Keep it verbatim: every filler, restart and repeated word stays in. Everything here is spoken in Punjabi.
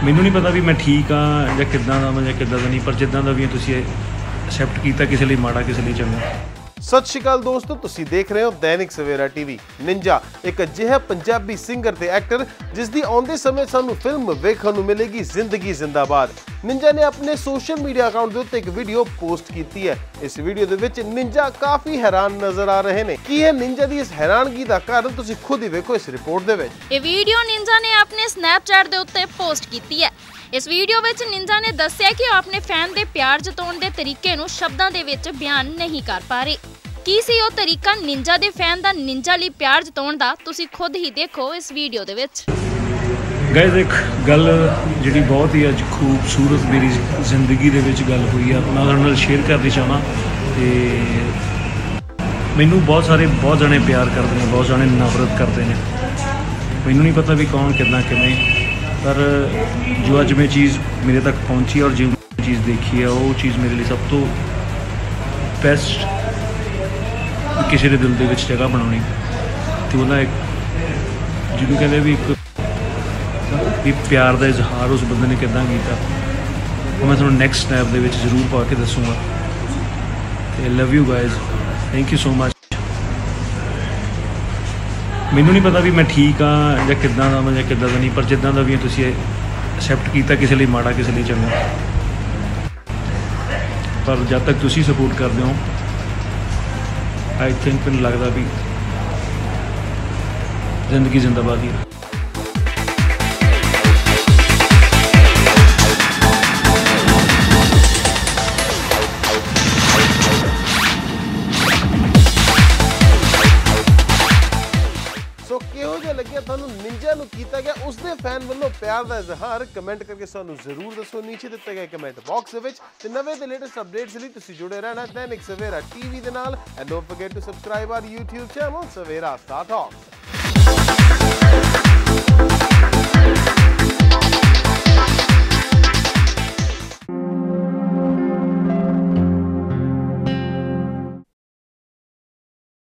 ਮੈਨੂੰ ਨਹੀਂ ਪਤਾ ਵੀ ਮੈਂ ਠੀਕ ਹਾਂ ਜਾਂ ਕਿੱਦਾਂ ਦਾ ਮੈਂ ਜਾਂ ਕਿੱਦਾਂ ਦਾ ਨਹੀਂ, ਪਰ ਜਿੱਦਾਂ ਦਾ ਵੀ ਤੁਸੀਂ ਐਕਸੈਪਟ ਕੀਤਾ, ਕਿਸੇ ਲਈ ਮਾੜਾ ਕਿਸੇ ਲਈ ਚੰਗਾ। ਸਤਿ ਸ਼੍ਰੀ ਅਕਾਲ ਦੋਸਤੋ, ਤੁਸੀਂ ਦੇਖ ਰਹੇ ਹੋ ਦੈਨਿਕ ਸਵੇਰਾ ਟੀਵੀ। ਨਿੰਜਾ ਇੱਕ ਅਜਿਹਾ ਪੰਜਾਬੀ ਸਿੰਗਰ ਤੇ ਐਕਟਰ ਜਿਸ ਦੀ ਆਉਂਦੇ ਸਮੇਂ ਸਾਨੂੰ ਫਿਲਮ ਵੇਖਣ ਨੂੰ ਮਿਲੇਗੀ ਜ਼ਿੰਦਗੀ ਜ਼ਿੰਦਾਬਾਦ। ਨਿੰਜਾ ਨੇ ਆਪਣੇ ਸੋਸ਼ਲ ਮੀਡੀਆ ਅਕਾਊਂਟ ਦੇ ਉੱਤੇ ਇੱਕ ਵੀਡੀਓ ਪੋਸਟ ਕੀਤੀ ਹੈ। ਇਸ ਵੀਡੀਓ ਦੇ ਵਿੱਚ ਨਿੰਜਾ ਕਾਫੀ ਹੈਰਾਨ ਨਜ਼ਰ ਆ ਰਹੇ ਨੇ। ਕੀ ਹੈ ਨਿੰਜਾ ਦੀ ਇਸ ਹੈਰਾਨਗੀ ਦਾ ਕਾਰਨ, ਤੁਸੀਂ ਖੁਦ ਹੀ ਵੇਖੋ ਇਸ ਰਿਪੋਰਟ ਦੇ ਵਿੱਚ। ਇਹ ਵੀਡੀਓ ਨਿੰਜਾ ਨੇ ਆਪਣੇ ਸਨੈਪਚੈਟ ਦੇ ਉੱਤੇ ਪੋਸਟ ਕੀਤੀ ਹੈ। ਇਸ ਵੀਡੀਓ ਵਿੱਚ ਨਿੰਜਾ ਨੇ ਦੱਸਿਆ ਕਿ ਉਹ ਆਪਣੇ ਫੈਨ ਦੇ ਪਿਆਰ ਜਤਾਉਣ ਦੇ ਤਰੀਕੇ ਨੂੰ ਸ਼ਬਦਾਂ ਦੇ ਵਿੱਚ ਬਿਆਨ ਨਹੀਂ ਕਰ ਪਾ ਰਹੇ। ਕੀ ਸੀ ਉਹ ਤਰੀਕਾ ਨਿੰਜਾ ਦੇ ਫੈਨ ਦਾ ਨਿੰਜਾ ਲਈ ਪਿਆਰ ਜਤਾਉਣ ਦਾ, ਤੁਸੀਂ ਖੁਦ ਹੀ ਦੇਖੋ ਇਸ ਵੀਡੀਓ ਦੇ ਵਿੱਚ। ਗਾਇਜ਼ ਇੱਕ ਗੱਲ ਜਿਹੜੀ ਬਹੁਤ ਹੀ ਅੱਜ ਖੂਬਸੂਰਤ ਮੇਰੀ ਜ਼ਿੰਦਗੀ ਦੇ ਵਿੱਚ ਗੱਲ ਹੋਈ ਆ, ਮੈਂ ਉਹਨਾਂ ਨਾਲ ਸ਼ੇਅਰ ਕਰਨੀ ਚਾਹੁੰਦਾ। ਤੇ ਮੈਨੂੰ ਬਹੁਤ ਸਾਰੇ ਬਹੁਤ ਜਣੇ ਪਿਆਰ ਕਰਦੇ ਨੇ, ਬਹੁਤ ਜਣੇ ਨਫ਼ਰਤ ਕਰਦੇ ਨੇ। ਮੈਨੂੰ ਨਹੀਂ ਪਤਾ ਵੀ ਕੌਣ ਕਿੱਦਾਂ ਕਿਵੇਂ, ਪਰ ਜੋ ਅੱਜ ਮੈਂ ਚੀਜ਼ ਮੇਰੇ ਤੱਕ ਪਹੁੰਚੀ ਔਰ ਜੋ ਚੀਜ਼ ਦੇਖੀ ਹੈ ਉਹ ਚੀਜ਼ ਮੇਰੇ ਲਈ ਸਭ ਤੋਂ ਬੈਸਟ ਕਿਸੇ ਦੇ ਦਿਲ ਦੇ ਵਿੱਚ ਜਗ੍ਹਾ ਬਣਾਉਣੀ। ਅਤੇ ਉਹਦਾ ਇੱਕ ਜਿਹਨੂੰ ਕਹਿੰਦੇ ਵੀ ਇੱਕ ਵੀ ਪਿਆਰ ਦਾ ਇਜ਼ਹਾਰ ਉਸ ਬੰਦੇ ਨੇ ਕਿੱਦਾਂ ਕੀਤਾ, ਉਹ ਮੈਂ ਤੁਹਾਨੂੰ ਨੈਕਸਟ ਸਨੈਪ ਦੇ ਵਿੱਚ ਜ਼ਰੂਰ ਪਾ ਕੇ ਦੱਸੂਗਾ। ਅਤੇ love you guys, thank you so much. ਮੈਨੂੰ ਨਹੀਂ ਪਤਾ ਵੀ ਮੈਂ ਠੀਕ ਹਾਂ ਜਾਂ ਕਿੱਦਾਂ ਦਾ ਮੈਂ ਜਾਂ ਕਿੱਦਾਂ ਦਾ ਨਹੀਂ, ਪਰ ਜਿੱਦਾਂ ਦਾ ਵੀ ਤੁਸੀਂ ਐਕਸੈਪਟ ਕੀਤਾ, ਕਿਸੇ ਲਈ ਮਾੜਾ ਕਿਸੇ ਲਈ ਚੰਗਾ। ਪਰ ਜਦ ਤੱਕ ਤੁਸੀਂ ਸਪੋਰਟ ਕਰਦੇ ਹੋ, ਆਈ ਥਿੰਕ ਮੈਨੂੰ ਲੱਗਦਾ ਵੀ ਜ਼ਿੰਦਗੀ ਜ਼ਿੰਦਾਬਾਦ ਹੀ। ਸੋ ਕਿਹੋ ਜਿਹਾ ਲੱਗਿਆ ਤੁਹਾਨੂੰ ਨਿੰਜਾ ਨੂੰ ਕੀਤਾ ਗਿਆ ਉਸਦੇ ਫੈਨ ਵੱਲੋਂ ਪਿਆਰ ਦਾ ਇਜ਼ਹਾਰ? ਕਮੈਂਟ ਕਰਕੇ ਸਾਨੂੰ ਜ਼ਰੂਰ ਦੱਸੋ ਨੀਚੇ ਦਿੱਤੇ ਗਏ ਕਮੈਂਟ ਬਾਕਸ ਦੇ ਵਿੱਚ। ਤੇ ਨਵੇਂ ਤੇ ਲੇਟੈਸਟ ਅਪਡੇਟਸ ਲਈ ਤੁਸੀਂ ਜੁੜੇ ਰਹਿਣਾ ਦੈਨਿਕ ਸਵੇਰਾ ਟੀਵੀ ਦੇ ਨਾਲ। And don't forget to subscribe our YouTube channel Savera star talk.